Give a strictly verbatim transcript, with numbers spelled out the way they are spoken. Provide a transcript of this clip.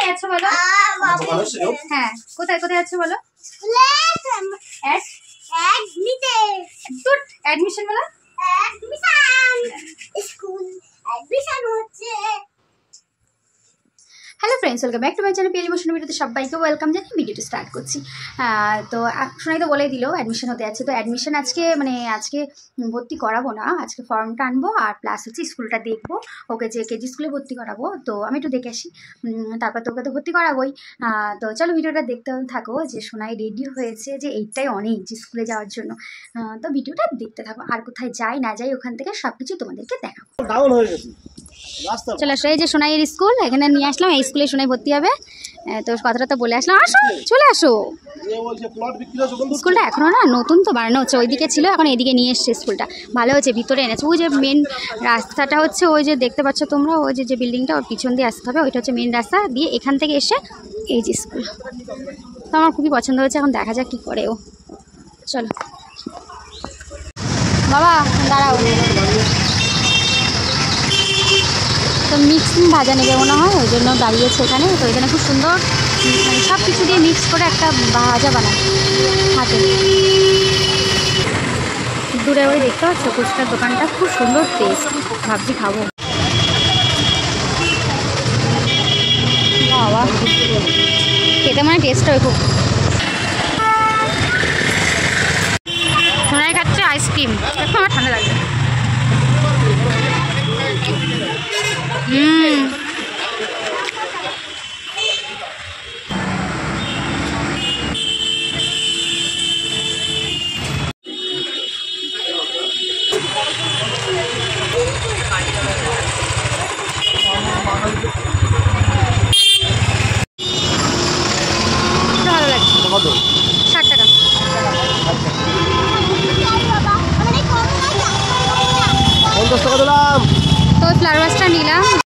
যাচ্ছ বলো? হ্যাঁ, কোথায় কোথায় যাচ্ছ বলো? অ্যাডমিশন বলো। Hello friends, welcome back to my channel. PL emotion ভিডিওতে সবাইকে ওয়েলকাম জানিয়ে ভিডিওটি স্টার্ট করছি। তো শোনাই তো বলে দিল অ্যাডমিশন হতে যাচ্ছে। তো অ্যাডমিশন আজকে মানে আজকে ভর্তি করাবো না, আজকে ফর্মটা আনবো আর প্লাস হচ্ছে স্কুলটা দেখবো, ওকে যে কেজি স্কুলে ভর্তি করাবো। তো আমি একটু দেখে আসি, তারপর তো ওকে তো ভর্তি করাবোই। তো চলো ভিডিওটা দেখতে থাকো যে সোনাই রেডি হয়েছে, যে এইটাই অনেক যে স্কুলে যাওয়ার জন্য। তো ভিডিওটা দেখতে থাকো, আর কোথায় যাই না যাই ওখান থেকে সব কিছু তোমাদেরকে দেখাবো। চলে আসো, এই যে সোনাইয়ের স্কুল, এখানে নিয়ে আসলাম। এই স্কুলে সোনাই ভর্তি হবে। তো কথাটা তো বলে আসলাম, আসো চলে আসো। স্কুলটা এখনো না নতুন তো বানানো হচ্ছে, ওইদিকে ছিল, এখন এদিকে নিয়ে এসছে স্কুলটা। ভালো হচ্ছে, ভিতরে এনেছে। ওই যে মেন রাস্তাটা হচ্ছে ওই যে দেখতে পাচ্ছ তোমরা, ওই যে যে বিল্ডিংটা, ওর পিছন দিয়ে আসতে হবে, ওইটা হচ্ছে মেন রাস্তা দিয়ে। এখান থেকে এসে এই যে স্কুল, তো আমার খুবই পছন্দ হয়েছে। এখন দেখা যাক কী করে ও। চলো বাবা দাঁড়াও। তো মিক্সিং ভাজা নেবে মনে হয়, ওই জন্য দাঁড়িয়েছে এখানে। তো এখানে খুব সুন্দর মানে সব কিছু দিয়ে মিক্স করে একটা ভাজা বানায় হাতে। দূরে ওই দেখতে পাচ্ছ ফুচকার দোকানটা, খুব সুন্দর টেস্ট, ভাবছি খাবো। বাবা খেতে মানে টেস্ট হয় খুব। সোনাই খাচ্ছে আইসক্রিম, একটু আমার ঠান্ডা লাগবে। হুম ভালো লাগছে। ষাট টাকা। তো ফ্লাওয়ার ভাসটা নিলাম।